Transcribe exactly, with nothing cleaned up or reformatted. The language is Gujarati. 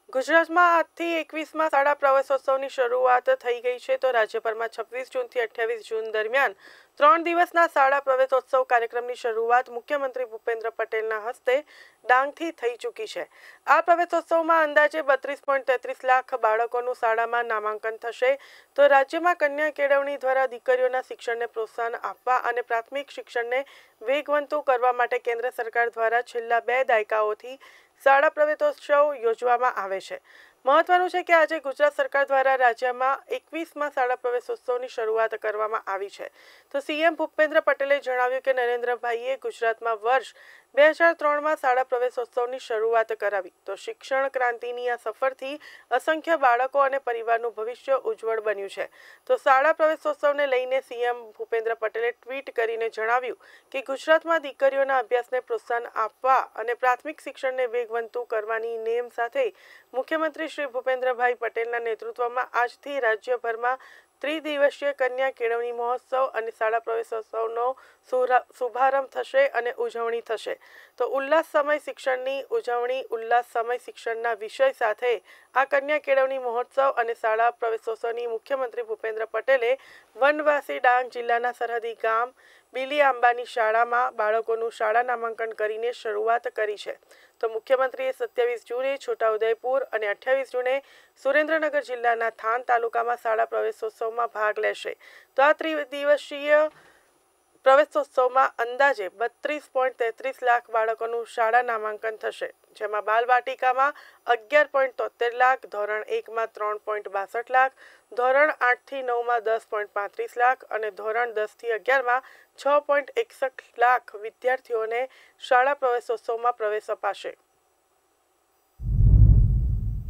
ગુજરાતમાં આજથી એકવીસમાં શાળા પ્રવેશોત્સવની શરૂઆત થઈ ગઈ છે તો રાજ્યભરમાં છવ્વીસ જૂનથી અઠ્યાવીસ જૂન દરમિયાન ત્રણ દિવસના શાળા પ્રવેશોત્સવ કાર્યક્રમની શરૂઆત મુખ્યમંત્રી ભૂપેન્દ્ર પટેલના હસ્તે ડાંગથી થઈ ચૂકી છે। આ પ્રવેશોત્સવમાં અંદાજે બત્રીસ પોઈન્ટ તેત્રીસ લાખ બાળકોનું શાળામાં નામાંકન થશે તો રાજ્યમાં કન્યા કેળવણી દ્વારા દીકરીઓના શિક્ષણને પ્રોત્સાહન આપવા અને પ્રાથમિક શિક્ષણને વેગવંતુ કરવા માટે કેન્દ્ર સરકાર દ્વારા છેલ્લા બે દાયકાઓથી શાળા પ્રવેશોત્સવ યોજવામાં આવે છે। મહત્વનું છે કે આજે ગુજરાત સરકાર દ્વારા રાજ્યમાં એકવીસમાં શાળા પ્રવેશોત્સવની શરૂઆત કરવામાં આવી છે તો સીએમ ભૂપેન્દ્ર પટેલે જણાવ્યું કે નરેન્દ્રભાઈએ ગુજરાતમાં વર્ષ બે હજાર ત્રણમાં શાળા પ્રવેશોત્સવની શરૂઆત કરાવી તો શિક્ષણ ક્રાંતિની આ સફરથી અસંખ્ય બાળકો અને પરિવારનું ભવિષ્ય ઉજ્જવળ બન્યું છે। તો શાળા પ્રવેશોત્સવને લઈને સીએમ ભૂપેન્દ્ર પટેલે ટ્વીટ કરીને જણાવ્યું કે ગુજરાતમાં દીકરીઓના અભ્યાસને પ્રોત્સાહન આપવા અને પ્રાથમિક શિક્ષણને વેગવંતુ કરવાની નેમ સાથે મુખ્યમંત્રી શ્રી ભૂપેન્દ્રભાઈ પટેલના નેતૃત્વમાં આજથી રાજ્યભરમાં ત્રિદિવસીય કન્યા કેળવણી મહોત્સવ અને શાળા પ્રવેશોત્સવનો શુભારંભ થશે અને ઉજવણી થશે તો ઉલ્લાસ સમય શિક્ષણની ઉજવણી ઉલ્લાસ સમય શિક્ષણના વિષય સાથે આ કન્યા કેળવણી મહોત્સવ અને શાળા પ્રવેશોત્સવની મુખ્યમંત્રી ભૂપેન્દ્ર પટેલે વનવાસી ડાંગ જિલ્લાના સરહદી ગામ બીલી આંબાની શાળામાં બાળકોનું શાળા નામાંકન કરીને શરૂઆત કરી છે તો મુખ્યમંત્રીએ સત્યાવીસ જૂને છોટાઉદેપુર અને અઠ્યાવીસ જૂને સુરેન્દ્રનગર જિલ્લાના થાન તાલુકામાં શાળા પ્રવેશોત્સવમાં ભાગ લેશે તો આ ત્રિદિવસીય પ્રવેશોત્સવમાં અંદાજે બત્રીસ પોઈન્ટ તેત્રીસ લાખ બાળકોનું શાળા નામાંકન થશે જેમાં બાલવાટિકામાં અગિયાર પોઈન્ટ તોતેર લાખ ધોરણ એકમાં ત્રણ પોઈન્ટ બાસઠ લાખ ધોરણ આઠથી નવમાં દસ પોઈન્ટ પાંત્રીસ લાખ અને ધોરણ દસથી અગિયારમાં છ પોઈન્ટ એકસઠ લાખ વિદ્યાર્થીઓને શાળા પ્રવેશોત્સવમાં પ્રવેશ અપાશે।